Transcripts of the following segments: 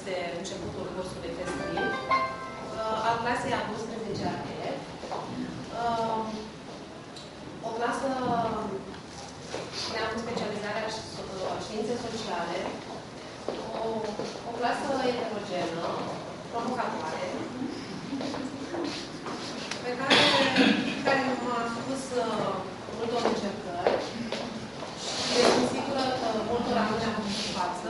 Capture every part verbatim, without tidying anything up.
este începutul cursului festiv, al clasei a douăsprezecea E. O clasă ne-am specializarea științe sociale, o, o clasă heterogenă, provocatoare, pe care, care m-a spus uh, multor încercări și sunt sigură că multora nu ne-am pus față.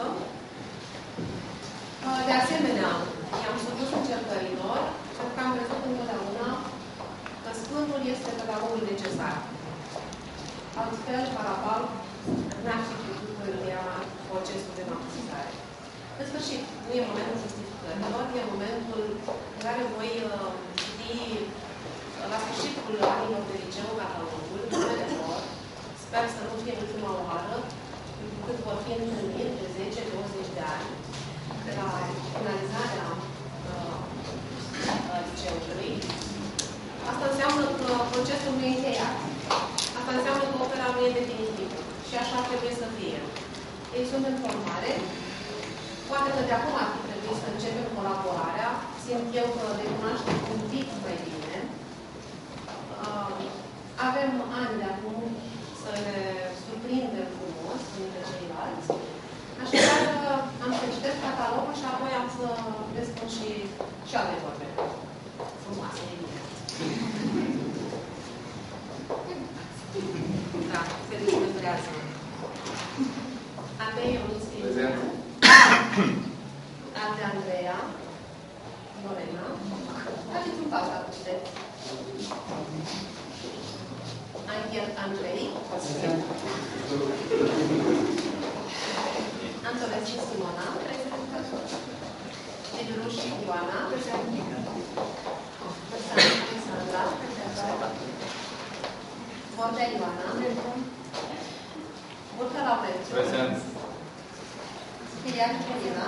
Uh, de asemenea, i-am supus încercărilor, pentru că am crezut întotdeauna că Sfântul este pedagogul necesar. Altfel, parabal, n-ar fi putut ia procesul de masterizare. În sfârșit, nu e momentul justificărilor, e momentul în care voi uh, citi uh, la sfârșitul anilor de liceu catalogul, numele lor. Sper să nu fie ultima oară, cât vor fi întâlniri de zece douăzeci de ani de la finalizarea uh, uh, liceului. Asta înseamnă că procesul nu e încheiat. Asta înseamnă că opera nu e definitivă. Și așa trebuie să fie. Ei sunt în formare. Poate că de acum ar fi trebuit să începem colaborarea. Simt eu că le cunoaștem un pic mai bine. Uh, avem ani de acum să ne surprindem frumos unii de ceilalți. Așadar, am să citesc catalogul și apoi am să le spun și, și alte vorbe frumoase, evident. Da, se desfăzurează. Andrei Ionuț Filip. Alte Andreea. Lorena. Faceți un pas la citeți. Anchel Andrei. Antonescu Simona. Diduruș Ioana. Alexandra. Bordea Ioana. Burca Laurențiu. Spiriac Corina.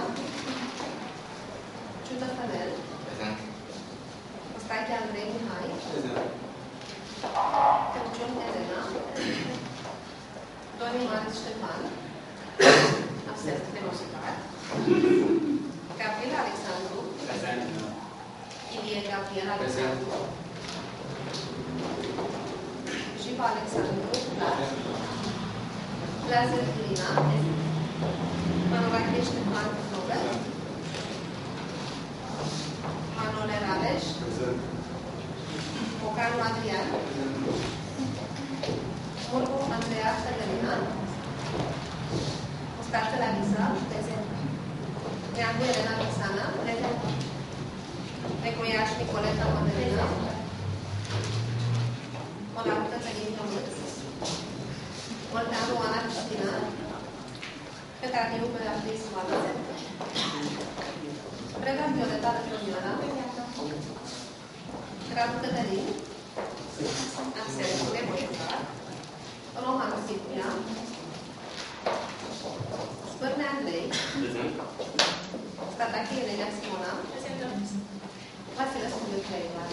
Ciută Stănel. Ostache Andrei Mihai. Tăuciun Elena. Dorin Marius Ștefan. Absent de muzicat. Gabriela Alexandru. Ilie Gabriela Alexandru. Jiva Alexandru. Lazar Irina. Manolache Ștefan Robert. Manole Rareș. Ocanu Adrian. Murgu Andreea Cătălina. Mustață Larisa. Prezent. Neagu Elena Roxana. Prezent. Negoiaș Nicoleta Mădălina. Mălacu Cătălin Tomuț. Molteanu Ana Cristina. Cătăliu Beatrice Oana. Preda Violeta Rătămioara. Radu Cătălin. Absent de Moșucar. Roman Silvia. Spârne Andrei. Statache Elena Simona. Vasilescu Ducea.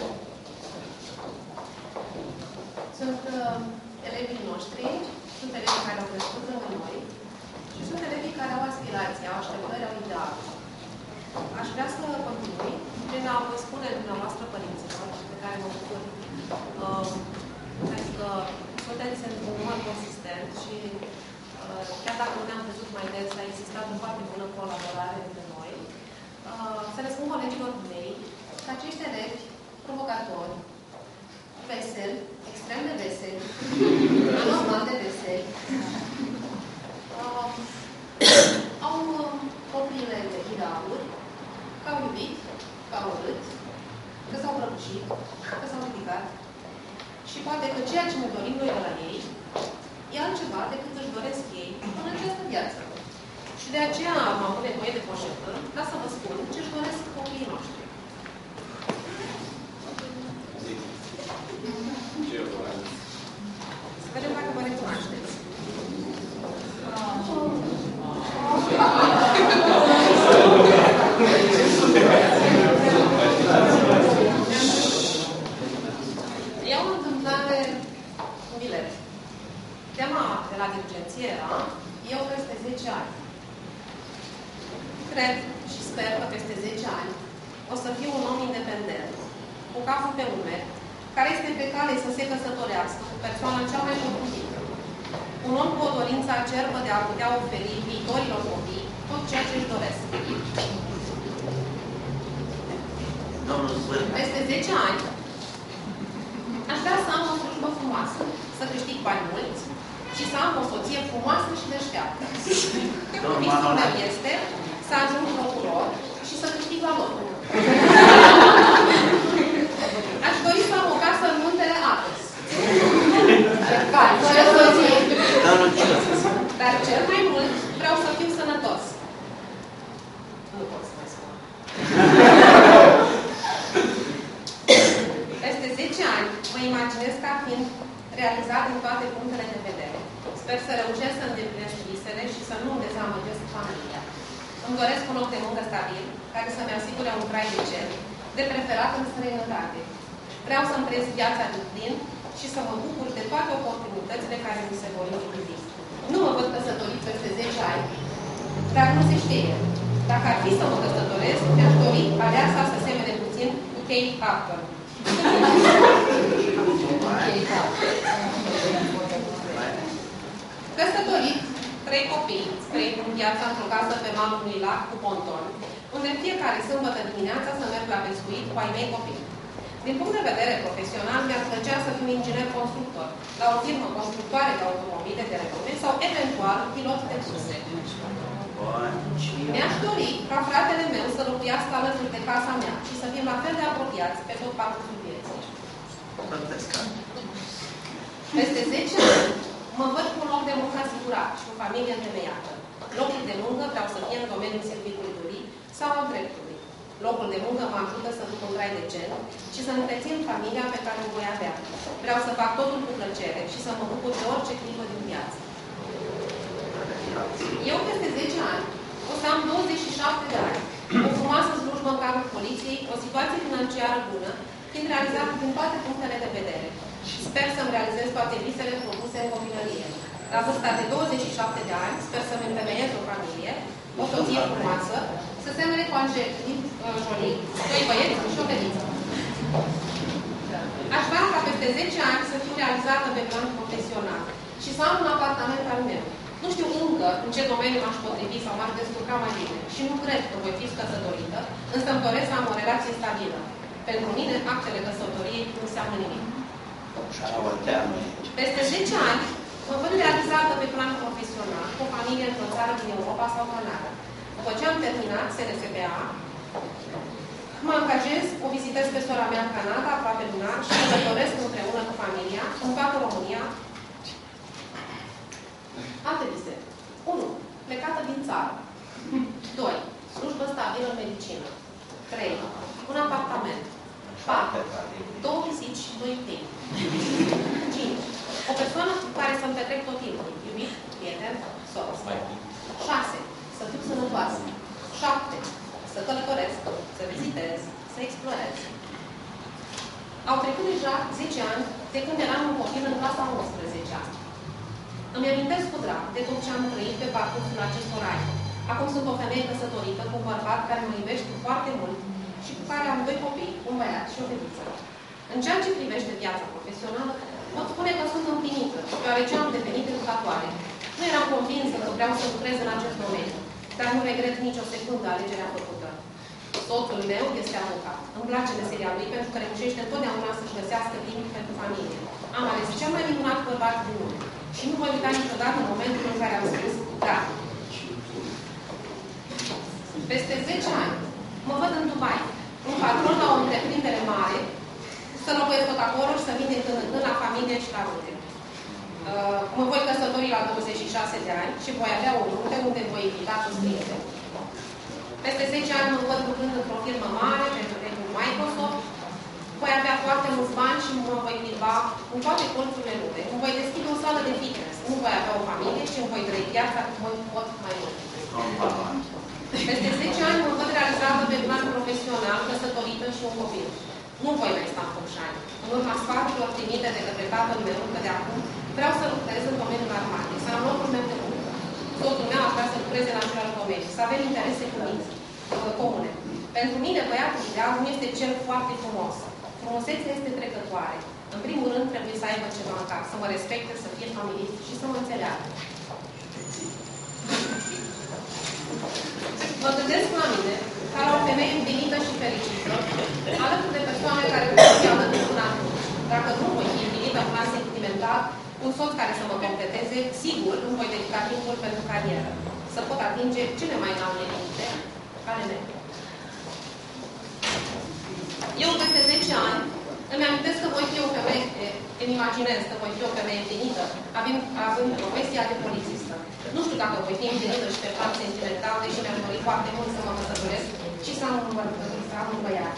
Sunt uh, elevii noștri, sunt elevii care au crescut lângă noi și sunt elevii care au aspirații, au așteptări, au ideale. Aș vrea să continui prin a vă spune dumneavoastră părinților, pe care mă bucur, uh, că sunteți într-un număr consistent și uh, chiar dacă nu ne-am văzut mai des, a existat o foarte bună colaborare între noi. Uh, să le spun colegilor mei că acești elevi provocatori, veseli, extrem de veseli, anormal de veseli, uh, au uh, propriile idealuri, că au iubit, că au urât, că s-au prăbușit, că s-au ridicat. Și poate că ceea ce ne dorim noi de la ei e altceva decât își doresc ei în această viață. Și de aceea am avut nevoie de poșetă ca să vă spun ce își doresc copiii noștri. Să vedem dacă vă recunoașteți. E o întâmplare în bilet. Tema de la dirigenție era eu peste zece ani. Cred și sper că peste zece ani o să fiu un om independent, cu capul pe umeri, care este pe cale să se căsătorească cu persoana cea mai potrivită. Un om cu o dorință acerbă de a putea oferi viitorilor copii tot ceea ce își doresc. Peste zece ani, aș vrea să am o slujbă frumoasă, să câștig bani mulți și să am o soție frumoasă și deșteaptă. Visul meu este să ajung procuror și să câștig la lotul. Aș dori să am o casă în muntele Atos. Dar cel mai mult vreau să fiu sănătos. Nu pot să mai spun. Peste zece ani mă imaginez ca fiind realizat din toate punctele de vedere. Sper să reușesc să îndeplinesc visele și să nu îmi dezamăgesc familia. Îmi doresc un loc de muncă stabil, care să-mi asigure un trai decent, de preferat în străinătate. Vreau să-mi trăiesc viața din plin și să mă bucur de toate oportunitățile care mi se vor întruni. Nu mă văd căsătorit peste zece ani, dar nu se știe. Dacă ar fi să mă căsătoresc, mi-aș dori aleasa să semene puțin cu Kate Upton. Căsătorit, trei copii, trăind în viața într-o casă pe malul unui lac cu ponton, unde în fiecare sâmbătă dimineața să merg la pescuit cu ai mei copii. Din punct de vedere profesional, mi-ar plăcea să fiu inginer constructor, la o firmă constructoare de automobile de renume sau, eventual, pilot de surse. Mi-aș dori ca fratele meu să locuiască alături de casa mea și să fim la fel de apropiați pe tot parcursul vieții. Peste zece ani, mă văd cu un loc de muncă asigurat și cu familie întemeiată. Locul de muncă vreau să fie în domeniul serviciului sau al dreptului. Locul de muncă mă ajută să duc un trai decent și să întrețin familia pe care o voi avea. Vreau să fac totul cu plăcere și să mă bucur de orice clipă din viață. Eu, peste zece ani, o să am douăzeci și șapte de ani, o frumoasă slujbă în cadrul poliției, o situație financiară bună, fiind realizată din toate punctele de vedere. Sper să-mi realizez toate visele propuse în copilărie. La vârsta de douăzeci și șapte de ani, sper să-mi întemeiez o familie, o soție frumoasă, să semene cu Angelina Jolie, doi băieți și o fetiță. Aș vrea ca peste zece ani să fiu realizată pe plan profesional și să am un apartament al meu. Nu știu încă în ce domeniu m-aș potrivi sau m-aș descurca mai bine și nu cred că voi fi căsătorită, însă îmi doresc să am o relație stabilă. Pentru mine, actele căsătoriei nu înseamnă nimic. Peste zece ani, mă văd realizată pe plan profesional, cu o familie într-o țară din Europa sau Canada. După ce am terminat S R S B A, mă angajez, o vizitez pe sora mea în Canada, aproape lunar, și mă călătoresc împreună cu familia, în toată România. Alte vise. unu. Plecată din țară. doi. Slujbă stabilă în medicină. trei. Un apartament. patru. Două viziți și doi fii. cinci. O persoană cu care să-mi petrec tot timpul. Iubit, prieten, soră. șase. Să fiu sănătoasă. șapte. Să călătoresc, să vizitez, să explorez. Au trecut deja zece ani de când eram un copil în clasa a unsprezecea. Îmi amintesc cu drag de tot ce am trăit pe parcursul acestor ani. Acum sunt o femeie căsătorită cu un bărbat care mă iubește foarte mult și cu care am doi copii, un băiat și o fetiță. În ceea ce privește viața profesională, pot spune că sunt împlinită, deoarece am devenit educatoare. Nu eram convinsă că vreau să lucrez în acest domeniu, dar nu regret nicio secundă alegerea făcută. Soțul meu este avocat. Îmi place meseria lui pentru că reușește întotdeauna să-și găsească timp pentru familie. Am ales cel mai minunat bărbat din lume și nu voi uita niciodată momentul în care am spus da. Peste zece ani mă văd în Dubai, un patron la o întreprindere mare, să locuiesc tot acolo și să vin din când în când la familie și la rude. Uh, mă voi căsători la douăzeci și șase de ani și voi avea o rude unde voi invita toți prieteni. Peste zece ani mă văd lucrând într-o firmă mare, pentru Microsoft, voi avea foarte mulți bani și mă voi plimba în toate colțurile lumii. Îmi voi deschide o sală de fitness. Nu voi avea o familie și îmi voi trăi viața cum voi pot mai mult. Peste zece ani mă văd realizată pe plan profesional, căsătorită și un copil. Nu voi mai sta în Focșani. În urma sfaturilor primite de către tatăl meu, că de acum vreau să lucrez în domeniul armatei, să am locul meu de muncă. Soțul meu ar vrea să lucreze în același domeniu, să avem interese comune. Pentru mine, băiatul ideal nu este cel foarte frumos. Frumusețea este trecătoare. În primul rând, trebuie să aibă ceva în cap, să mă respecte, să fie familist și să mă înțeleagă. Mă gândesc la mine, ca la o femeie împlinită și fericită, alături de persoane care nu vor fi alături până atunci. Dacă nu voi fi împlinită în plan sentimental, un soț care să mă completeze, sigur îmi voi dedica timpul pentru carieră, să pot atinge cele mai înalte limite ale mele. Eu, peste zece ani, îmi amintesc că voi fi o femeie, îmi imaginez că voi fi o femeie împlinită, având, având profesia de polițistă. Nu știu dacă voi fi împlinită și pe plan sentimental, deși mi-am dorit foarte mult să mă căsătoresc și să am un, să am un băiat.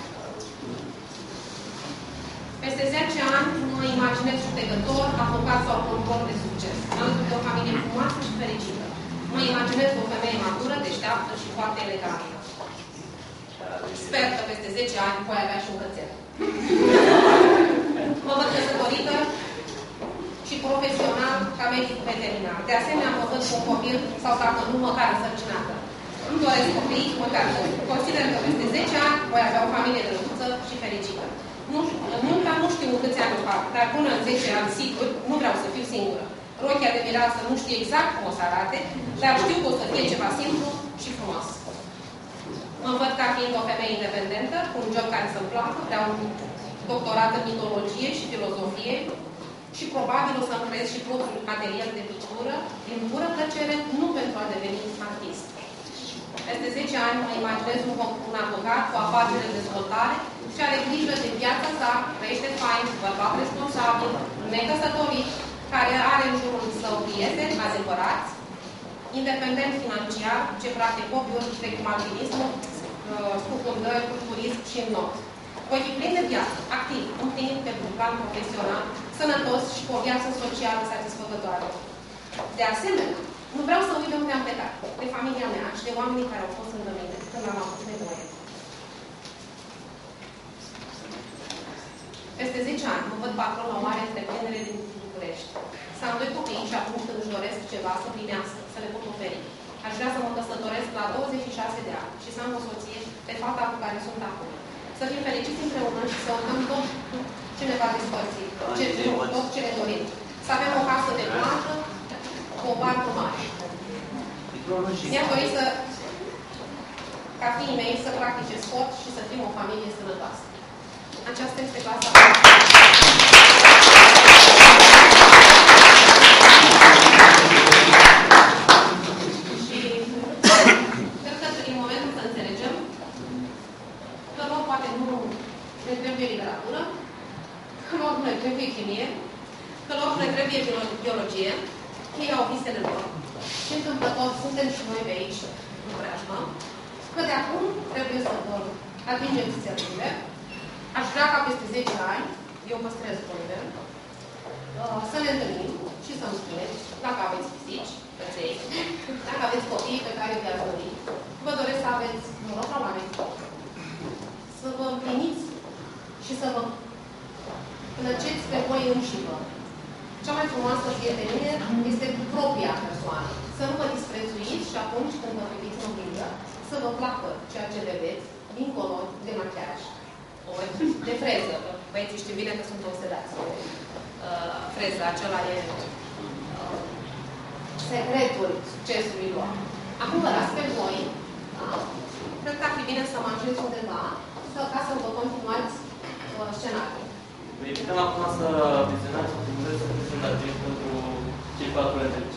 Peste zece ani mă imaginez judecător, avocat sau control de succes, alături de o familie frumoasă și fericită. Mă imaginez o femeie matură, deșteaptă și foarte elegantă. Sper că peste zece ani voi avea și un cățel. Mă văd căsătorită și profesional ca medic veterinar. De asemenea, mă văd cu un copil sau dacă nu, măcar însărcinată. Îmi doresc copii, măcar nu. Consider că peste zece ani voi avea o familie drăguță și fericită. Nu, munca nu știu câți ani o fac, dar până în zece ani, sigur, nu vreau să fiu singură. Rochia de mireasă nu știe exact cum o să arate, dar știu că o să fie ceva simplu și frumos. Mă văd ca fiind o femeie independentă, cu un job care să-mi placă, vreau un doctorat în mitologie și filozofie și probabil o să-mi creez și propriul atelier de pictură, din pură plăcere, nu pentru a deveni artist. Peste zece ani mă imaginez un, un avocat cu afaceri de dezvoltare și are grijă de viața sa, trăiește fain, bărbat responsabil, necăsătorit, care are în jurul său prieteni adevărați, independent financiar, ce practic hobby-uri precum alpinismul, scufundări, turism și not. Voi fi plin de viață, activ, împlinit pe un plan profesional, sănătos și cu o viață socială satisfăcătoare. De asemenea, nu vreau să uit de unde am plecat, de familia mea și de oamenii care au fost lângă mine când am avut nevoie. Peste zece ani mă văd patron la o mare întreprindere din București. Să am doi copii și atunci când își doresc ceva să primească, să le pot oferi. Aș vrea să mă căsătoresc la douăzeci și șase de ani și să am o soție pe fata cu care sunt acum. Să fim fericiți împreună și să uităm tot ce ne va despărți, ce, tot ce ne dorim. Să avem o casă de plajă cu o barcă mare. Mi-am dorit să, ca fiii mei să practice sport și să fim o familie sănătoasă. Aceasta este clasa. Și cred că în momentul să înțelegem că lor poate nu ne trebuie literatură, că lor nu ne trebuie chimie, că lor nu ne trebuie biologie, că ei au visele lor. Și întâmplător suntem și noi pe aici, în preajmă, că de acum trebuie să vor atingem țările. Aș vrea ca peste zece ani, eu păstrez coliber, să ne întâlnim și să-mi spuneți dacă aveți pisici, căței, dacă aveți copii pe care vi-ați dori, vă doresc să aveți noroc la oameni, să vă împliniți și să vă plăceți pe voi înșivă. Cea mai frumoasă prietenie este cu propria persoană. Să nu vă disprețuiți și atunci când vă priviți în oglindă, să vă placă ceea ce vedeți dincolo de machiaj. De freză. Băieții știu bine că sunt obsedați. Uh, freza, acela e uh, secretul succesului lor. Acum vă las pe voi. Da? Cred că ar fi bine să mă ajungeți undeva să, ca să vă continuați uh, scenariul. Vă invităm acum să vizionați în primul rând să prezentați pentru cei patru ani de liceu.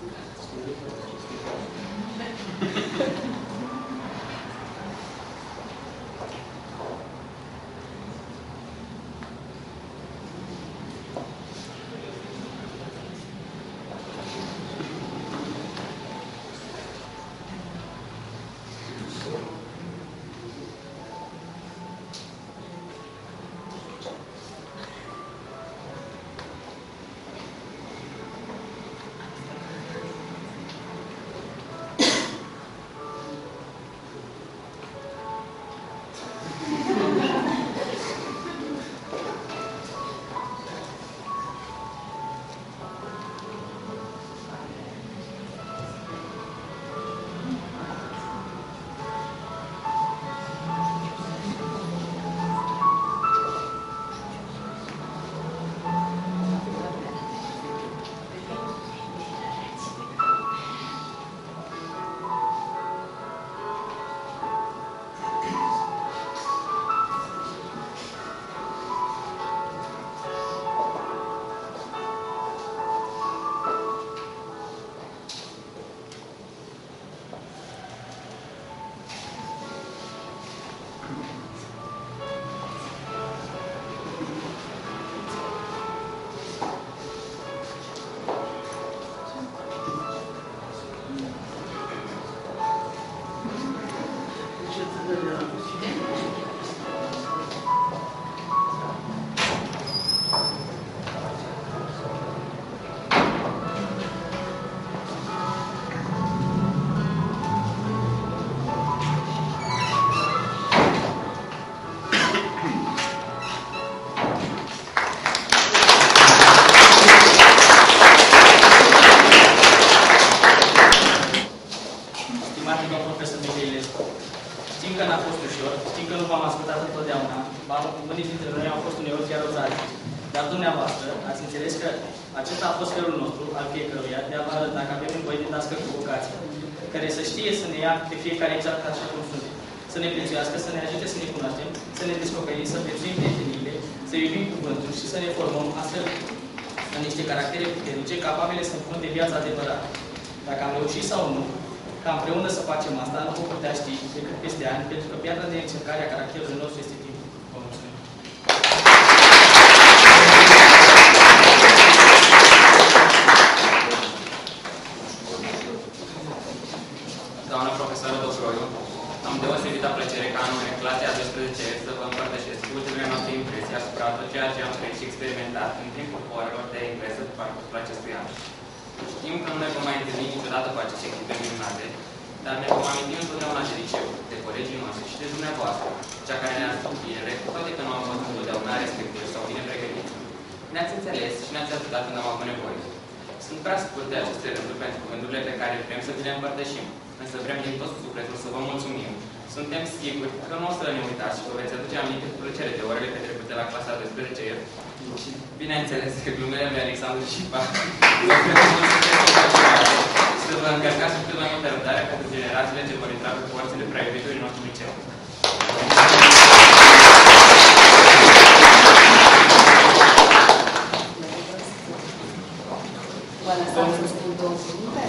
Bineînțeles că glumele lui Alexandru și Pac să vă încărcați cu cât mai multă răbdare pentru generațiile ce vor intra pe porțile prea iubitului nostru liceu. Vă lăsați să spun două cuvinte?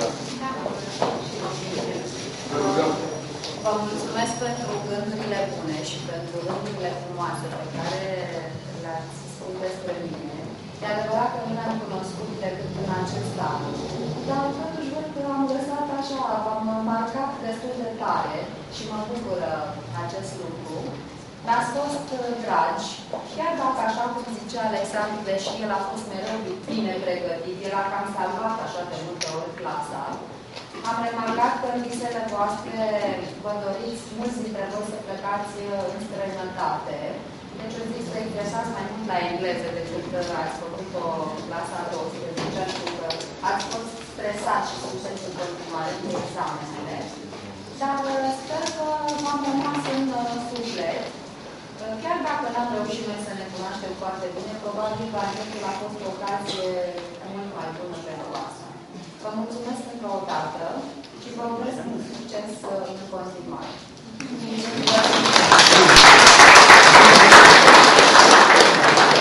Vă mulțumesc pentru gândurile bune și pentru gândurile frumoase pe care le-ați spus despre mine. E adevărat că nu ne-am cunoscut decât în acest an, dar totuși văd că am lăsat așa, v-am marcat destul de tare și mă bucură acest lucru. Mi-ați fost dragi, chiar dacă, așa cum zicea Alexandru, deși el a fost mereu bine pregătit, el a cam salvat așa de multe ori clasa. Am remarcat că în visele voastre vă doriți mulți dintre voi să plecați în străinătate. Deci eu zic să exersați mai mult la engleză decât ați făcut-o clasa a douăsprezecea, pentru că ați fost stresați și sunteți în continuare cu examenele. Dar sper că v-am rămas în suflet. Chiar dacă n-am reușit noi să ne cunoaștem foarte bine, probabil că acestul a fost o ocazie mult mai bună pentru asta. Vă mulțumesc încă o dată și vă urez mult succes în continuare.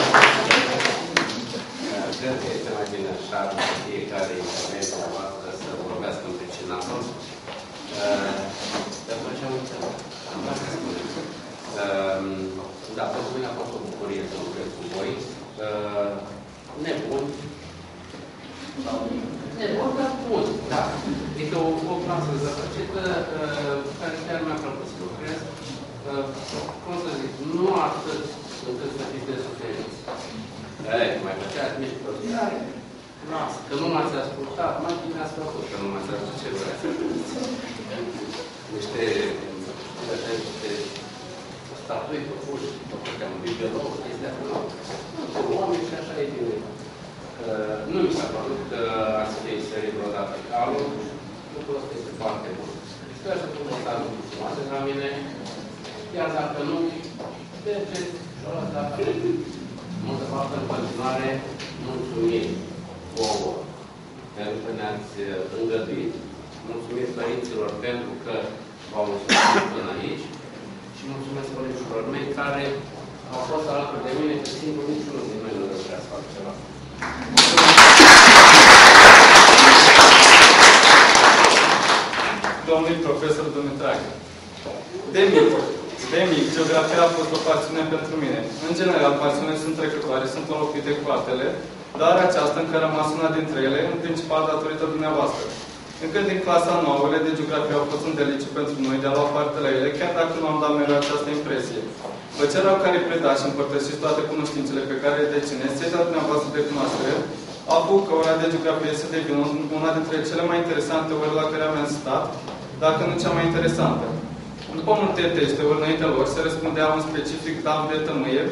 Cred că este mai bine așa, fiecare intervenție voastră să vorbească în pricinator. Dar după ce am înțeles, am vrea să spunem. Da, pentru mine a fost o bucurie să lucrez cu voi. Nebun. Nebun, dar bun, da. Adică o, o clasă zăpăcită care chiar mi-a plăcut să lucrez. Cum să zic, nu atât încât să fiți de suferinți. Ei, mai făceați mici prostii. Lasă, că nu m-ați ascultat, mai bine ați făcut, că nu m-ați ascultat ce vrea să niște niște statui făcuși, făcute un bibeloc, chestia asta, nu, oameni și așa e bine. Nu mi s-a părut că ați fi sărit vreodată calul, lucrul ăsta este foarte bun. Sper să puteți să aduceți frumoase la mine, iar dacă nu, mergeți și o lăsați dacă multă faptă în continuare, mulțumim vouă pentru că ne-ați îngăduit, mulțumim părinților pentru că v-au mulțumit până aici și mulțumesc colegilor mei care au fost alături de mine, că singur niciunul din noi nu reușea să facă ceva. Domnul profesor Dumitrache. De mic, de mic, geografia a fost o pasiune pentru mine. În general, pasiunile sunt trecătoare, sunt înlocuite cu altele, dar aceasta încă a rămas una dintre ele, în principal datorită dumneavoastră. Încă din clasa nouă, de geografie au fost un deliciu pentru noi de a lua parte la ele, chiar dacă nu am dat mereu această impresie. Vă cer au care predați și împărtășiți toate cunoștințele pe care le dețineți, țeța dumneavoastră de cunoaștere, a făcut ca ora de geografie să devină una dintre cele mai interesante ori la care am stat, dacă nu cea mai interesantă. După multe teste-uri înainte lor, se răspundea un specific dam de tămâie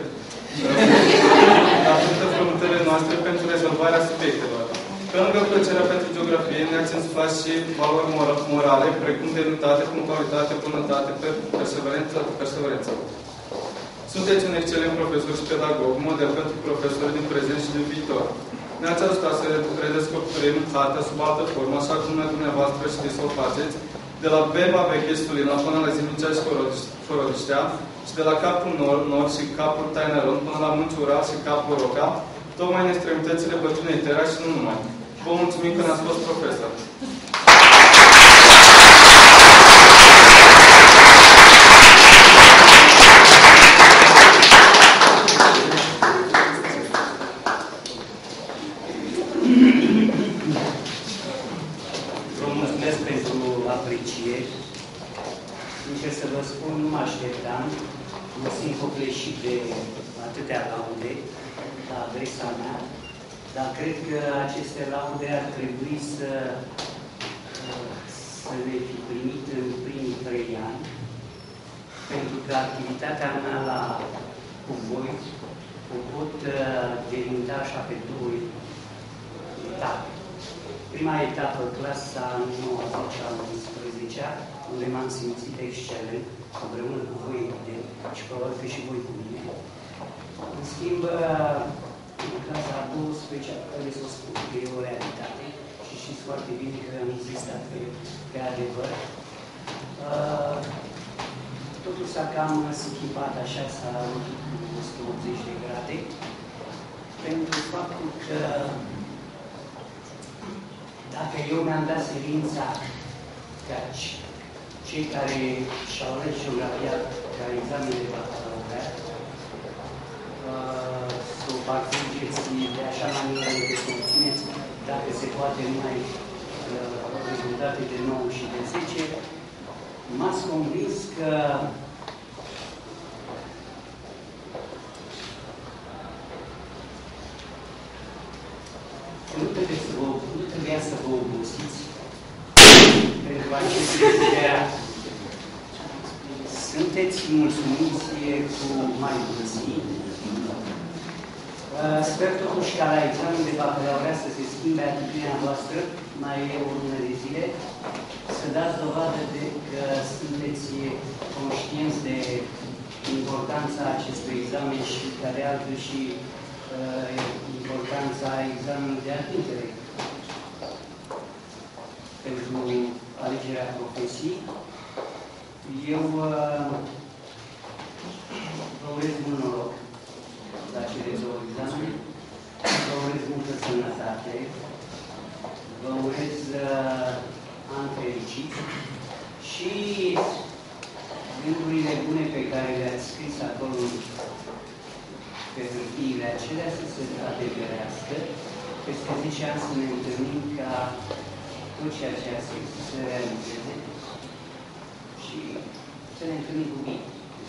atâtă frontele noastre pentru rezolvarea subiectelor. Pe lângă plăcerea pentru geografie, ne-ați însuflat și valori morale, precum demnitate, punctualitate, bunătate, perseverență, perseverență. Sunteți un excelent profesor și pedagog, model pentru profesori din prezent și din viitor. Ne-ați ajutat să redescoperim harta sub altă formă, așa cum noi dumneavoastră știți să o faceți, de la Beba Veche Stulina până la Zimnicea și Horodiștea, și de la Capul Nord, Nord și Capul Taineron până la Munții Ural și Capul Roca, tocmai în extremitățile bătrânei Tera și nu numai. Vă mulțumim că ne-ați fost profesor. Vă mulțumesc pentru aprecieri. Sincer să vă spun, nu mă așteptam. Mă simt copleșit de atâtea laude la adresa mea, dar cred că aceste laude ar trebui să, să le fi primit în primii trei ani, pentru că activitatea mea la, cu voi o pot delimita așa pe două etape. Prima etapă, clasa nouă, zecea, unsprezecea, unde m-am simțit excelent, împreună cu voi, evident, și probabil că și voi cu mine. În schimb, în clasa a douăsprezecea, trebuie să o spun că e o realitate și știți foarte bine că am insistat pe, pe adevăr. Totul s-a cam schimbat așa, s-a închid cu o sută optzeci de grade, pentru faptul că dacă eu mi-am dat silința ca cei care și-au ales geografia ca examen de bacalaureat, uh, să o parcurgeți de așa manieră încât să obțineți, dacă se poate, numai uh, rezultate de nouă și de zece, m-ați convins că nu trebuie să vă, nu trebuia să vă obosiți pentru aceste ideea. Sunteți mulțumiți cu mari bunății. Sper totuși ca la examen de bacalaureat să se schimbe atitudinea voastră, mai e o lună de zile, să dați dovadă de că sunteți conștienți de importanța acestui examen și ca de altfel și uh, importanța examenului de admitere pentru alegerea profesiei. Eu uh, vă urez mult noroc la cele două examene, vă urez multă sănătate, vă urez uh, fericiți și gândurile bune pe care le-ați scris acolo pe hârtiile acelea să se adeverească. Peste zece ani să ne întâlnim ca tot ceea ce a scris să se realizeze și să ne întâlnim cu bine.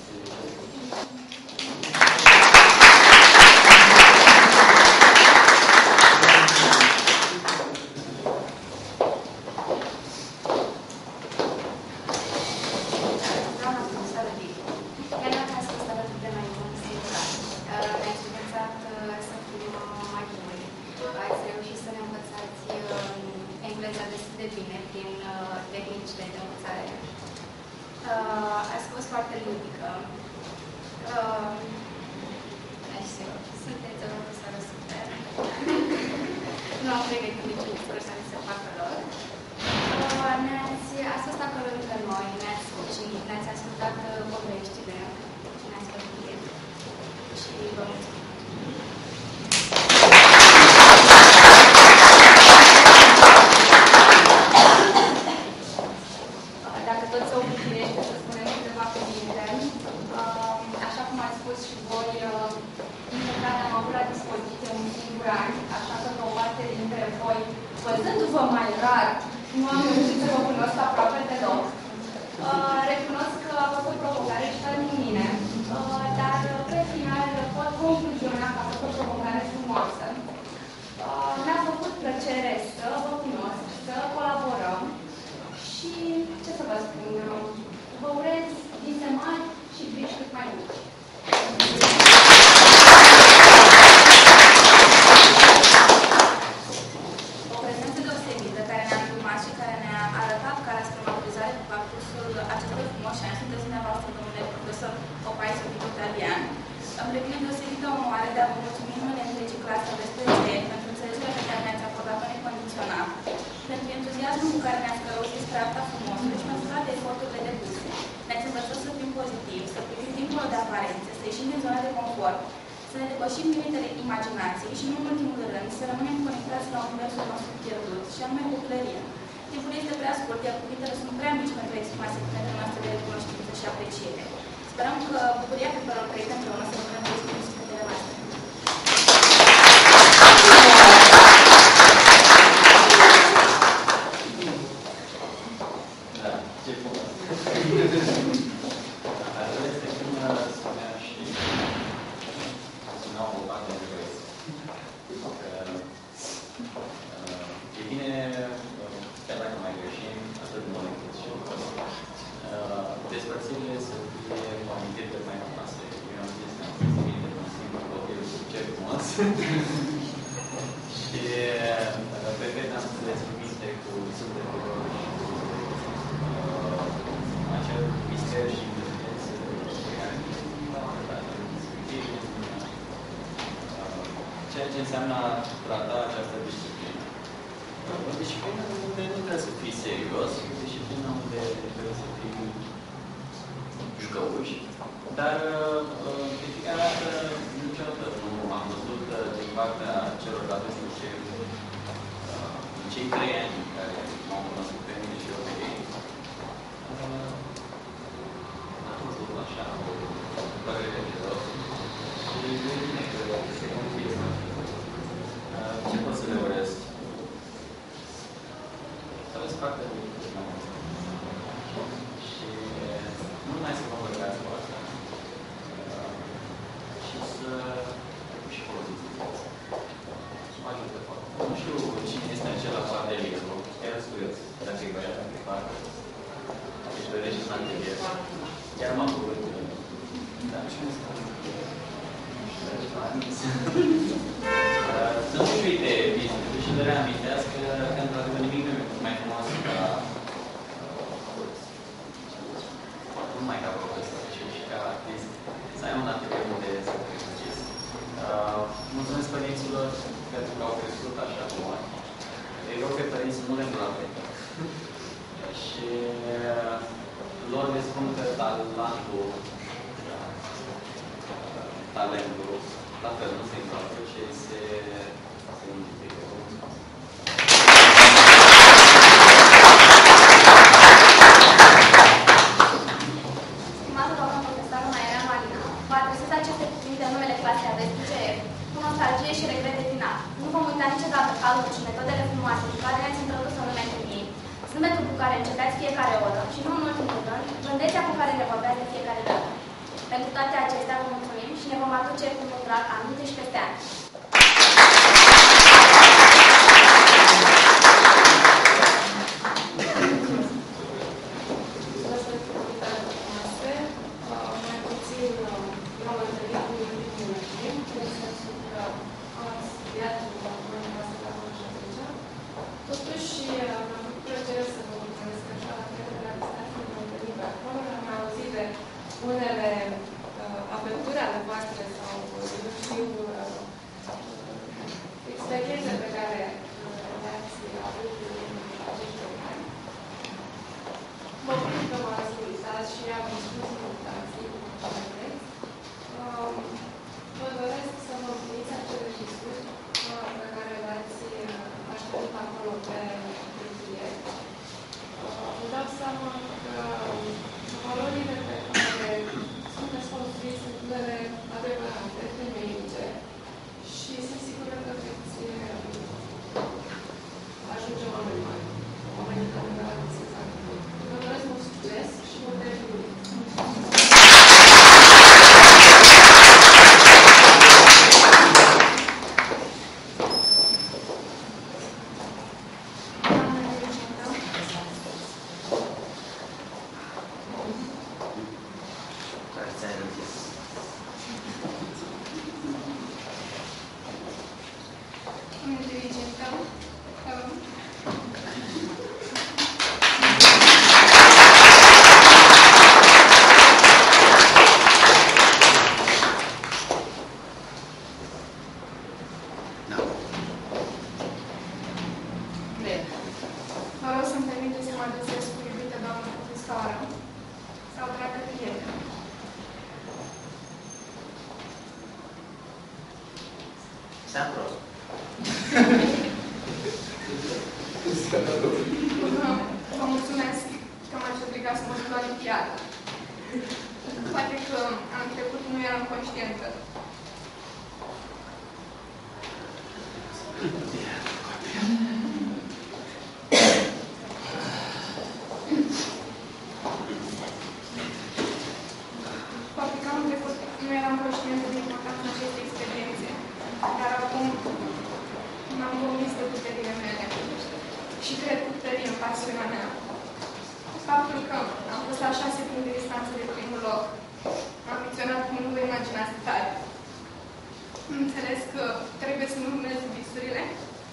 Ceea ce înseamnă a trata această disciplină. O disciplină unde nu trebuie să fii serios, o disciplină unde trebuie să fii jucăuși, dar de fiecare dată niciodată nu am văzut din partea celor de adus în cei trei ani care m-au cunoscut pe mine și eu pe ei. Am văzut așa o părere de rău. Și de bine că se confirmă. Ce pot să le urez? Să aveți parte de lucruri. Și nu numai să vă vorbească o asta. Și să și folosiți. Mă ajută foarte. Nu știu cine este acela cu atelier. Chiar sunt curios. Dacă îi băiat în parte. Deci dorește în atelier. Chiar m-am făcut. Da, și nu sunt. Să nu-și uite business și le reamintească că într-adevăr nimic nu e mai frumos ca nu mai ca profesor, ci și ca artist, să ai un atelier unde să te exerciți. Mulțumesc părinților pentru că au crescut așa cum ai. Îi rog pe părinți să nu le îngroape. Și lor le spun că talentul talentul la fel nu se îngroape, ci se se multiplică. care începeați fiecare oră și nu în ultimul rând, blândețea cu care ne vorbeați de fiecare dată. Pentru toate acestea vă mulțumim și ne vom aduce cu mult drag aminte și peste ani. Unele uh, aventuri ale voastre sau, nu știu, uh, experiențe pe care le-ați avut în acești ani. Mă bucur că mă ascultați și am spus invitații cu ce vreți. Um, vă doresc să vă împliniți acele visuri uh, pe care le-ați așteptat acolo pe hârtie. Uh, îmi dau seama că valorile pe care sunteți construiți sunt unele adevărate, temeinice și sunt sigură că veți ajunge oameni mari, oameni care vă aduți exact. Vă doresc mult succes și multe bine. Vă mulțumesc că m-ați obligat să mă duc la Olimpiadă. Poate că am trecut, nu eram conștientă. Poate că am trecut, nu eram conștientă de importanța acestei experiențe. Dar acum m-am convins de puterile mele și cred cu tărie în pasiunea mea. Faptul că am fost la șase puncte de distanță de primul loc, am ambiționat cum nu vă imaginați tare. Am înțeles că trebuie să nu urmez visurile,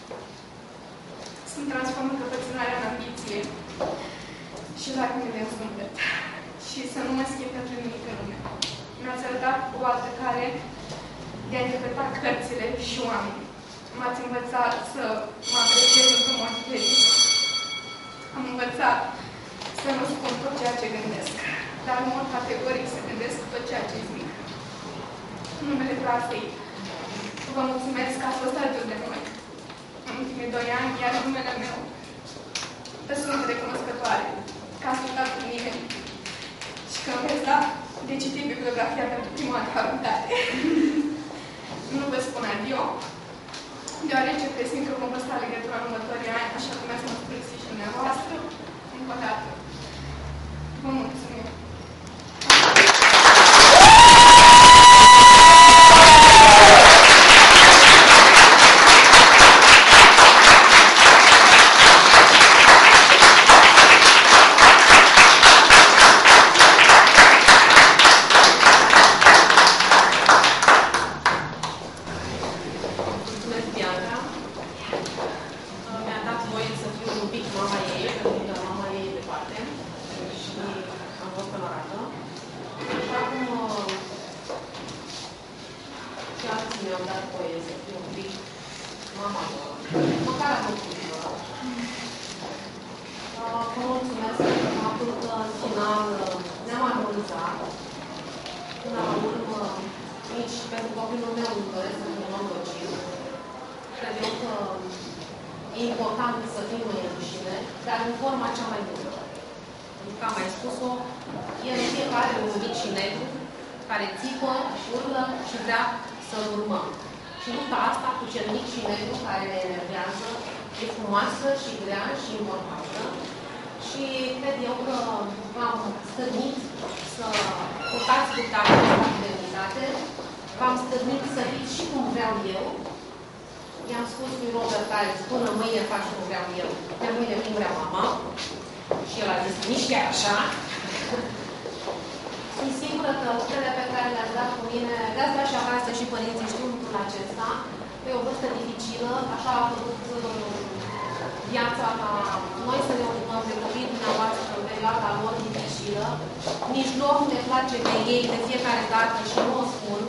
să-mi transform încăpățânarea în ambiție și lacrimile în zâmbet. Și să nu mă schimb pentru nimic în lume. Mi-ați arătat o altă cale de a interpreta cărțile și oamenii. M-ați învățat să mă apreciez într-un mod diferit. Am învățat să nu spun tot ceea ce gândesc, dar în mod categoric să gândesc tot ceea ce zic. În numele clasei, vă mulțumesc că ați fost alături de noi în ultimii doi ani, iar în numele meu vă sunt recunoscătoare că ați stat cu mine și că îmi veți da de citit bibliografia pentru prima dată facultate. Nu vă spun adio, deoarece presimt că vom păstra legătura în următorii ani, așa cum ați mă spus și dumneavoastră, încă o dată. Vă mulțumim! și cred eu că v-am stârnit să purtați luptarea de unitate, v-am stârnit să fiți și cum vreau eu. I-am spus lui Robert Ives, până mâine faci cum vreau eu, de mâine cum vrea mama. Și el a zis, nici chiar așa. Sunt sigură că lucrurile pe care le-ați dat cu mine, de-ați dat și acasă și părinții știu lucrul acesta, pe o vârstă dificilă, așa a făcut viața ca noi să ne ocupăm de copiii dumneavoastră în perioada lor dificilă. Nici lor nu ne place de ei de fiecare dată și nu o spun.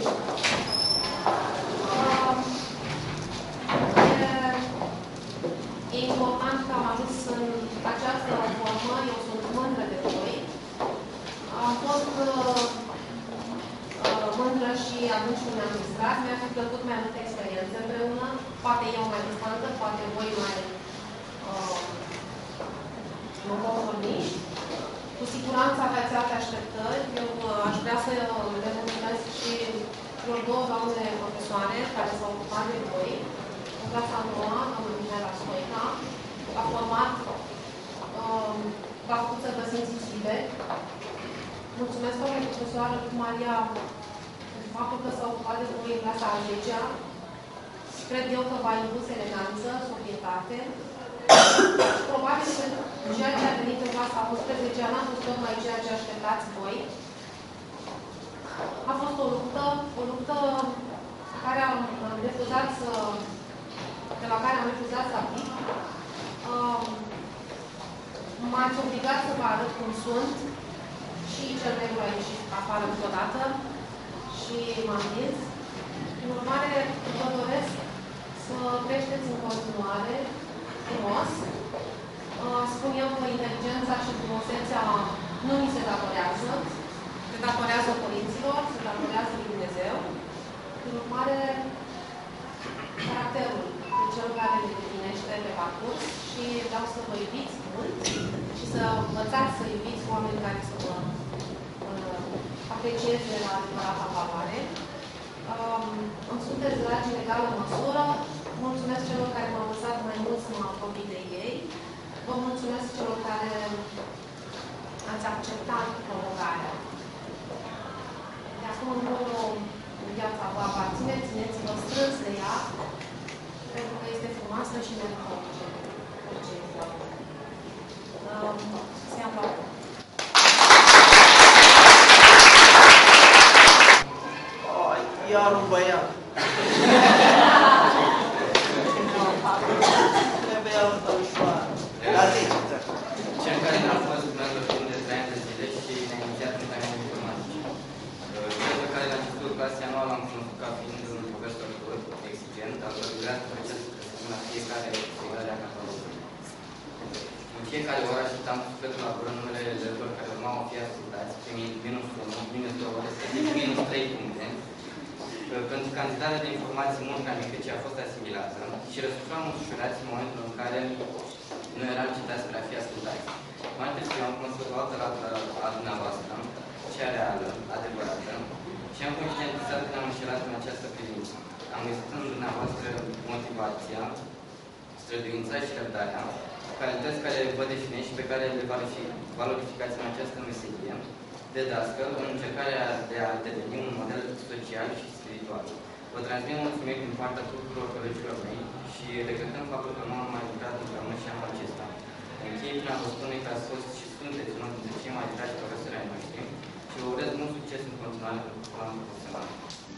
E important că am ajuns în această formă, eu sunt mândră de voi. Am fost uh, mândră și atunci când mi-am distrat, mi-a fi plăcut mai multă experiență împreună, poate eu mai distantă, poate voi mai uh, conformiști. Cu siguranță aveți alte așteptări. Eu uh, aș vrea să le mulțumesc și celor două doamne profesoare care s-au ocupat de voi. În clasa noua, domnul Minera Stoica, a format, uh, v-a făcut să vă simțiți liberi. Mulțumesc, doamne profesoară Maria, pentru faptul că s-a ocupat de voi în clasa a zecea. Cred eu că v-a impus eleganță, sobrietate. Probabil că ceea ce a venit în clasa a unsprezecea n-a fost tocmai ceea ce așteptați voi. A fost o luptă, o luptă care am refuzat să, de la care am refuzat să aplic. M-ați obligat să vă arăt cum sunt. Și cel negru a ieșit afară câteodată și m-am prins. În urmare, vă doresc să creșteți în continuare frumos. Spun eu că inteligența și frumusețea nu mi se datorează. Se datorează părinților, se datorează lui Dumnezeu. În urmare, caracterul de cel care le definește pe parcurs și vreau să vă iubiți mult și să învățați să iubiți oameni care să vă aprecieze la adevărata valoare. Um, îmi sunteți dragi în egală măsură. Mulțumesc celor care m-au lăsat mai mult să mă apropii de ei. Vă mulțumesc celor care ați acceptat provocarea. De acum încolo, în viața vă aparține, țineți-vă strâns de ea, pentru că este frumoasă și merită orice, orice efort. Um, să-i aplaudăm. Iar un băiat. Trebuie aută ușoară. La zice, cel care ne-a fost membru de trei ani de zile și ne-a inițiat în tainele informatice. Cel pe care la începutul clasei anual am cunoscut ca fiind un profesor exigent, al cărui grea procesul presupune la fiecare explicare a catalogului. În fiecare oră așteptam cu sufletul la gură numele elevilor care urmau a fi ascultați, primit minus unu, minus doi, respectiv minus trei puncte, pentru cantitatea de informații mult prea mică ce a fost asimilată și răsuflam ușurați în momentul în care nu eram citați spre a fi ascultați. Mai târziu am cunoscut o altă rată a dumneavoastră, cea reală, adevărată, și am conștientizat că ne-am înșelat în această privință. Am găsit în dumneavoastră motivația, străduința și răbdarea, calități care vă definesc și pe care le valorificați în această meserie de dascăl în încercarea de a deveni un model social și spiritual. Vă transmit mulțumiri din partea tuturor colegilor mei și regretăm faptul că nu am mai lucrat împreună și anul acesta. Închei prin a vă spune că ați fost și sunteți unul dintre cei mai dragi profesori ai noștri și vă urez mult succes în continuare pentru planul profesional.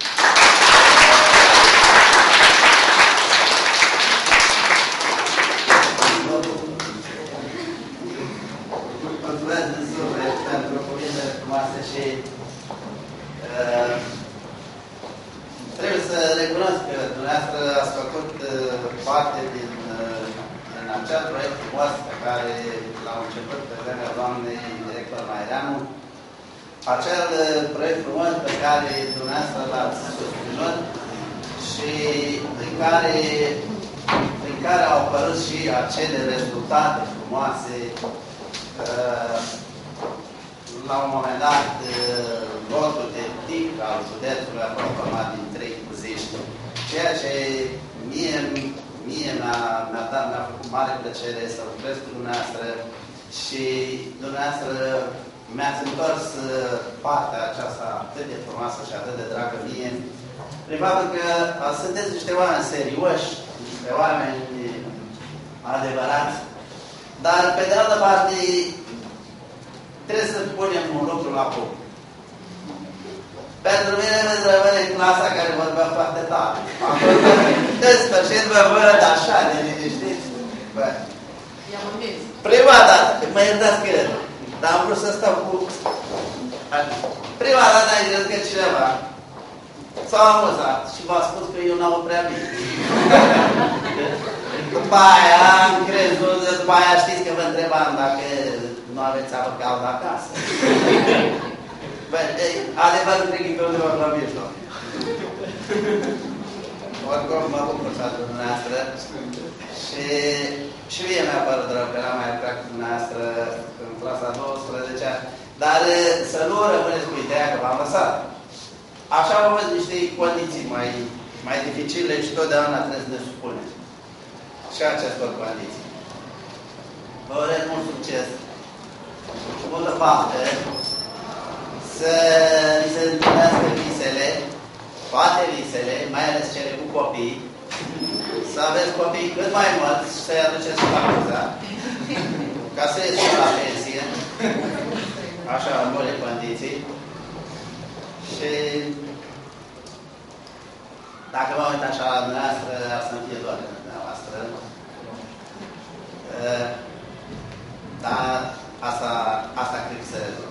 Mulțumesc din suflet pentru cuvintele frumoase și uh, trebuie să recunosc că dumneavoastră ați făcut uh, parte din, uh, din acel proiect frumos pe care l-am început pe vremea doamnei director Maireanu, acel uh, proiect frumos pe care dumneavoastră l-ați susținut și prin care, prin care au apărut și acele rezultate frumoase. La un moment dat, votul de tic al județului a fost format din trei cu zece, ceea ce mie, mie mi-a, mi-a, dat, mi-a făcut mare plăcere să lucrez cu dumneavoastră și dumneavoastră mi-ați întors partea aceasta atât de frumoasă și atât de dragă mie, prin faptul că sunteți niște oameni serioși, niște oameni adevărați, dar pe de altă parte trebuie să punem un lucru la punct. Pentru mine veți rămâne în clasa care vorbea foarte tare. În sfârșit vă văd așa de liniștiți. Prima dată, mă iertați că dar am vrut să stau cu... Prima dată ai zis că cineva s-a amuzat și v-a spus că eu n-au prea bine. După aia am crezut, după aia știți că vă întrebam dacă nu aveți apă caldă acasă. Bă, adevărul trebuie că undeva la mijloc. Oricum mă bucur să aduc dumneavoastră și, și mie mi-a părut rău că n-am mai lucrat cu dumneavoastră în clasa a douăsprezecea, dar să nu rămâneți cu ideea că v-am lăsat. Așa au fost niște condiții mai, mai dificile și totdeauna trebuie să ne supunem. Și acestor condiții. Vă urez mult succes și multă baftă, să vi se întâlnească visele, toate visele, mai ales cele cu copii, să aveți copii cât mai mulți și să-i aduceți la cuza, ca să ieși la pensie, așa, în bune condiții. Și dacă mă uit așa la dumneavoastră, ar să-mi fie doar de dumneavoastră. Dar asta, asta cred că se rezolvă.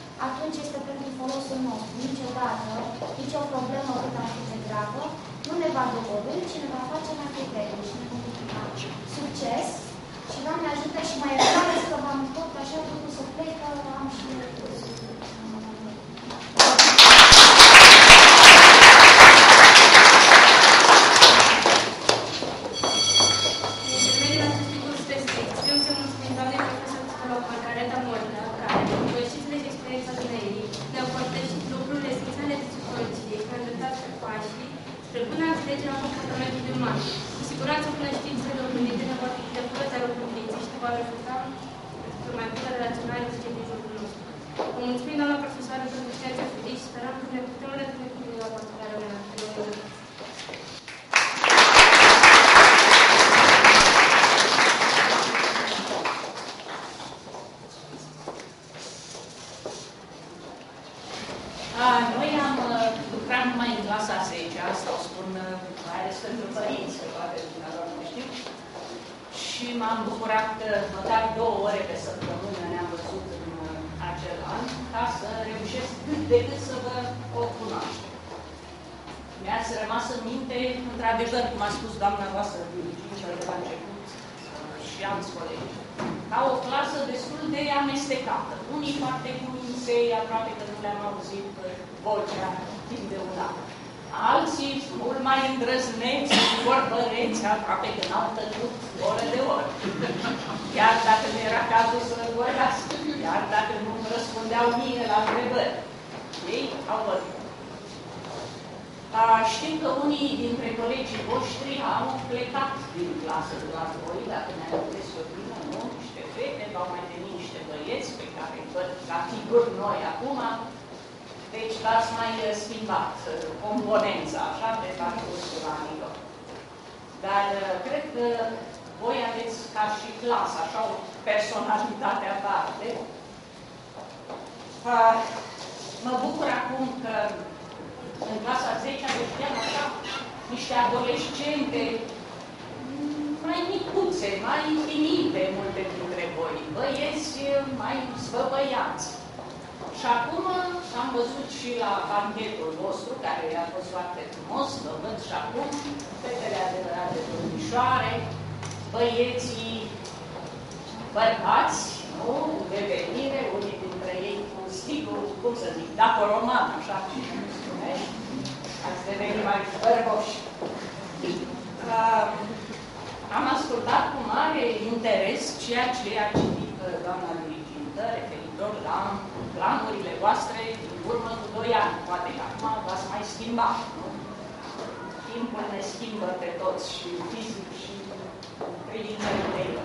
Niciodată, nicio problemă cât ar fi de gravă, nu ne și ne va face mai puternici și ne vom bucura. Succes și Doamne ajută și mai iertați că v-am tot așa făcut să plec, că am și cu siguranță cunoștințele urmărite ne vor fi de curăț al lucrurilor și ne vor ajuta pentru mai bună relaționare cu cei din jurul nostru. Vă mulțumim, doamna profesoară, pentru ceea ce ați făcut și sperăm că ne putem rătune cu mine la participarea mea. Noi am lucrat numai în clasa a zecea, asta o spun mai ales pentru părinți, că poate dumneavoastră nu știu. Și m-am bucurat măcar două ore pe săptămână ne-am văzut în acel an, ca să reușesc cât de cât să vă o cunoaște. Mi-ați rămas în minte, într-adevăr, cum a spus doamna voastră Virginia de la început, și alți colegi, ca o clasă destul de amestecată. Unii foarte cuminței, aproape că nu le-am auzit vocea timp de un an. Alții mult mai îndrăzneți, vorbăreți, aproape că n-au tăcut oră de oră. Chiar dacă nu era cazul să vorbească, chiar dacă nu răspundeau mie la întrebări. Ei au văzut. Știm că unii dintre colegii voștri au plecat din clasă de la voi, dacă ne amintesc o bine, nu? Niște fete, v-au mai venit niște băieți pe care îi văd ca figuri noi acum. Deci v-ați mai schimbat componența, așa, pe parcursul anilor. Dar cred că voi aveți ca și clasă, așa, o personalitate aparte. Mă bucur acum că în clasa a zecea vedeam așa niște adolescente mai micuțe, mai timide multe dintre voi, băieți mai spăbăiați. Și acum am văzut și la banchetul vostru, care a fost foarte frumos, vă văd și acum, fetele adevărate domnișoare, băieții bărbați, nu, devenire, unii dintre ei cu stilul, cum să zic, dacă roman, așa cum spune, ați devenit mai bărboși. Uh, am ascultat cu mare interes ceea ce a citit doamna Virginia referitor la planurile voastre în urmă cu doi ani. Poate că acum v-ați mai schimbat, nu? Timpul ne schimbă pe toți, și fizic, și privințele tale.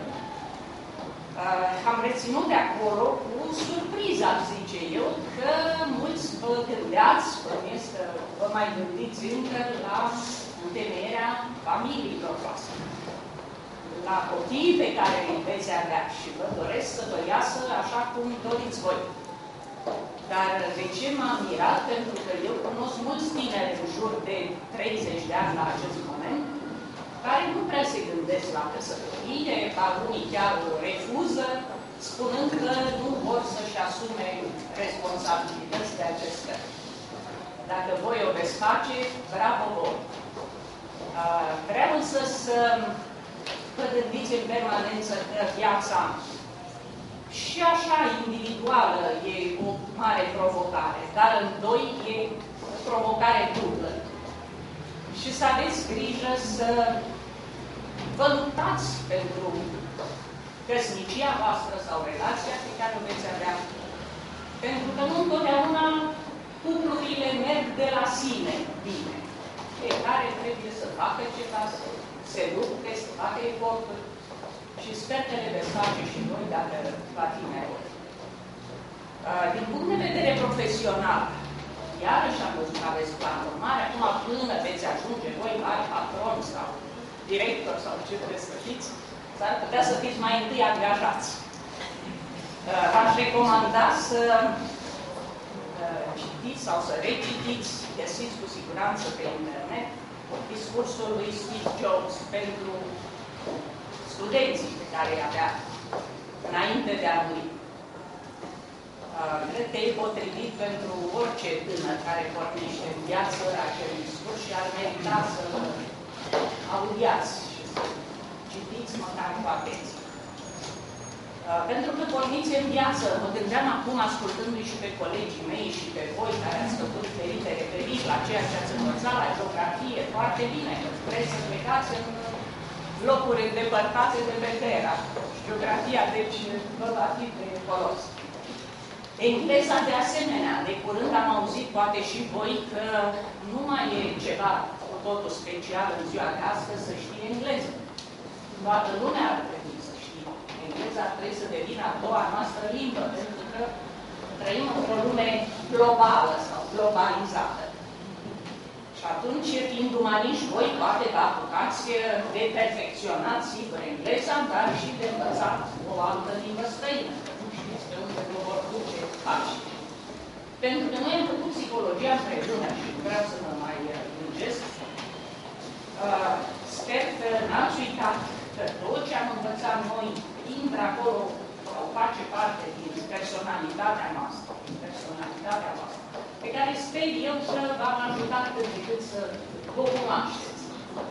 Uh, am reținut de acolo cu surpriză, zice eu, că mulți vă gândeați, bănuiesc că vă mai gândiți încă la întemeierea familiilor voastre, la copiii pe care îi veți avea și vă doresc să vă iasă așa cum doriți voi. Dar de ce m-am mirat? Pentru că eu cunosc mulți tineri în jur de treizeci de ani la acest moment, care nu prea se gândesc la căsătorie, ca unii chiar o refuză, spunând că nu vor să-și asume responsabilități de acest fel. Dacă voi o veți face, bravo voi! Vreau însă să vă gândiți în permanență că viața și așa individuală e o mare provocare, dar în doi e o provocare dublă. Și să aveți grijă să vă luptați pentru căsnicia voastră sau relația pe care o veți avea. Pentru că nu întotdeauna cuplurile merg de la sine bine. Fiecare trebuie să facă ceva, să se lupte, să facă eforturi. Și sper că le veți face și noi dacă va fi nevoie. Din punct de vedere profesional, iarăși am văzut că aveți planuri mari, acum până veți ajunge voi mari patron sau director sau ce vreți să fiți, s-ar putea să fiți mai întâi angajați. V-aș recomanda să citiți sau să recitiți, găsiți cu siguranță pe internet, discursul lui Steve Jobs pentru studenții pe care îi avea înainte de a muri. Cred că e potrivit pentru orice tânăr care pornește în viață acel discurs și ar merita să audiați și să citiți măcar cu atenție. Pentru că porniți în viață, mă gândeam acum, ascultându-i și pe colegii mei și pe voi, care ați făcut diferite referiri la ceea ce ați învățat la geografie, foarte bine, că vreți să plecați în locuri îndepărtate de pe Terra. Geografia, deci, vă va fi de folos. Engleza, de asemenea, de curând am auzit, poate și voi, că nu mai e ceva cu totul special în ziua de astăzi să știe engleză. Toată lumea ar trebui să știe. Engleza trebuie să devină a doua noastră limbă, pentru că trăim într-o lume globală sau globalizată. Și atunci, fiind umaniști, voi poate vă apucați de perfecționat, sigur, engleza, dar și de învățat o altă limbă străină. Nu știți de unde vă vor duce pași. Pentru că noi am făcut psihologia împreună și vreau să mă mai lungesc. Uh, sper că n-ați uitat că tot ce am învățat noi intră acolo sau face parte din personalitatea noastră, din personalitatea noastră, pe care sper eu să v-am ajutat cât de cât să vă cunoașteți.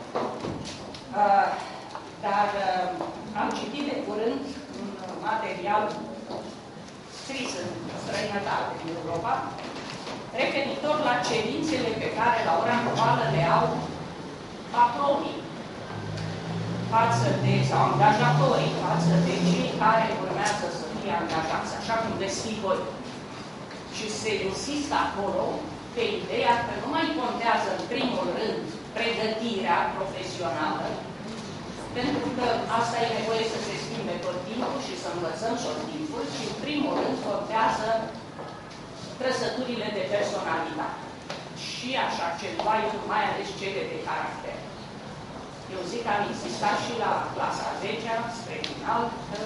Uh, dar uh, am citit de curând un material scris în străinătate din Europa, referitor la cerințele pe care la ora actuală le au patronii față de, sau angajatorii față de cei care urmează să fie angajați, așa cum descrii voi. Și se insistă acolo pe ideea că nu mai contează în primul rând pregătirea profesională, pentru că asta e nevoie să se schimbe tot timpul și să învățăm tot timpul, și în primul rând contează trăsăturile de personalitate. Și așa ceva, mai ales cele de caracter. Eu zic că am insistat și la clasa a zecea, spre final,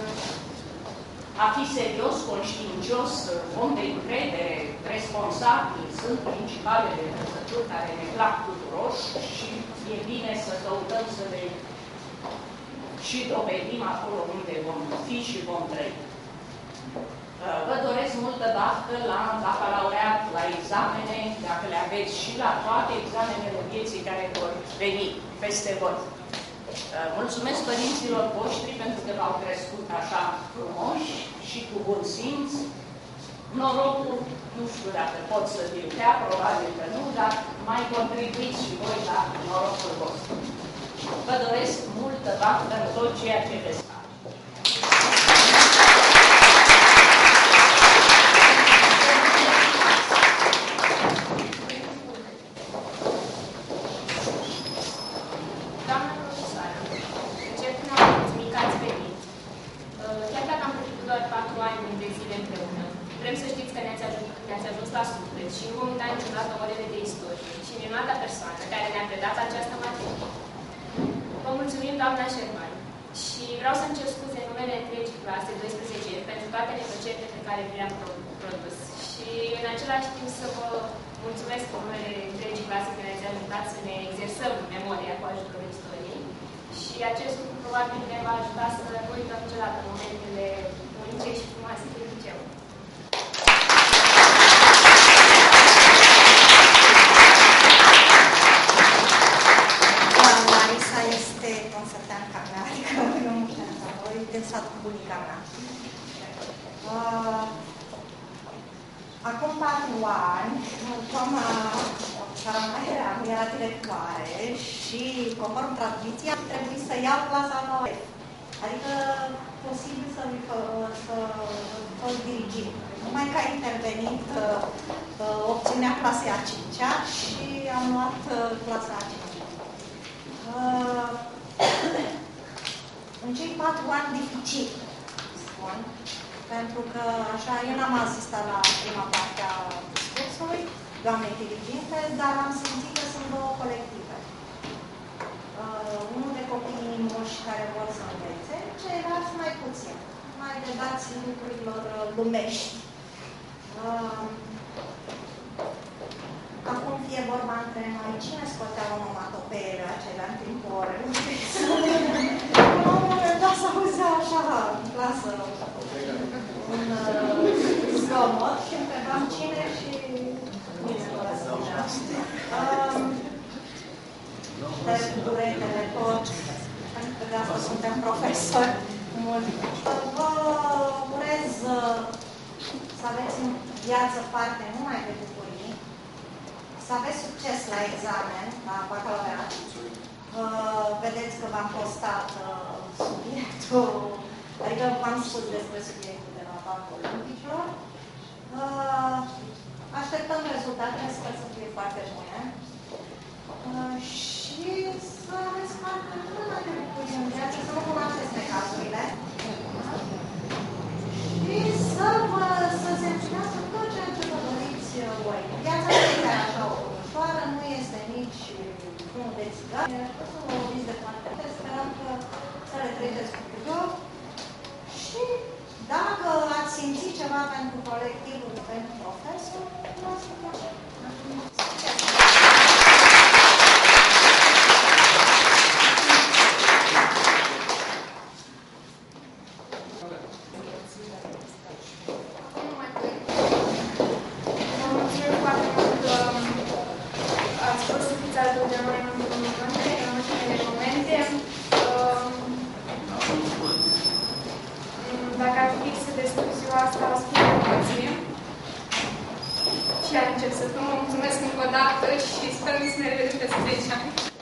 a fi serios, conștiincios, om de încredere, responsabil, sunt principalele trăsături care ne plac tuturor și e bine să căutăm să le și dovedim acolo unde vom fi și vom trăi. Vă doresc multă baftă la bacalaureat, la examene, dacă le aveți, și la toate examenele vieții care vor veni peste voi. Mulțumesc părinților voștri pentru că v-au crescut așa frumoși și cu bun simț. Norocul, nu știu dacă pot să vi-l dea, probabil că nu, dar mai contribuiți și voi la norocul vostru. Vă doresc multă baftă în tot ceea ce veți face. Și nu vom uita niciodată orele de istorie și minunata persoană care ne-a predat această materie. Vă mulțumim, doamna Șerman, și vreau să-mi cer scuze în numele întregii clase doisprezece pentru toate neplăcerile pe care vi le-am produs. Și în același timp să vă mulțumesc în numele întregii clase că ne-ați ajutat să ne exersăm memoria cu ajutorul istoriei. Și acest lucru probabil ne va ajuta să nu uităm niciodată momentele unice și frumoase de liceu. Este consultanța mea, adică nu știu, din satul bunica mea. Uh, acum patru ani, doamna Saramaia era directoare și, conform tradiției, trebuie să iau clasa nouă. Adică, posibil să pot dirigi. Numai că a intervenit uh, opțiunea clasei a cincea și am luat uh, clasa a cincea. Uh, în cei patru ani dificili, spun, pentru că așa, eu n-am asistat la prima parte a discursului, doamne inteligente, dar am simțit că sunt două colective. Uh, unul de copiii moși care vor să învețe, ceilalți mai puțin, mai dedați lucrurilor lumești. Uh, Acum fie vorba între noi, cine scotea onomatopeele acelea în timpul orelor? La un moment dat s-a auzea așa în clasă un zgomot și întrebam cine și mine vă răspundeam. Uretele tot de asta suntem profesori. Vă urez să aveți în viață parte numai de bucurii, să aveți succes la examen, la bacalaureat. Vedeți că v-am postat subiectul, adică v-am spus despre subiectul de la Bancul Olimpicilor. Așteptăm rezultatele, sper să fie foarte bune. Și să aveți parte numai de bucurii în viață, să nu cunoașteți necazurile. Și să vă, să se împlinească tot ceea ce vă doriți voi. Viața nu este așa ușoară, nu este nici unul de țigani. Să vă vorbiți de foarte multe, sperăm că să le treceți cu ușor. Și dacă ați simțit ceva pentru colectivul, pentru profesor, nu ați făcut. Dacă ar fi să despre ziua asta, spun emoție. Și încep să vă mulțumesc încă o dată și sper să ne revedem peste zece ani.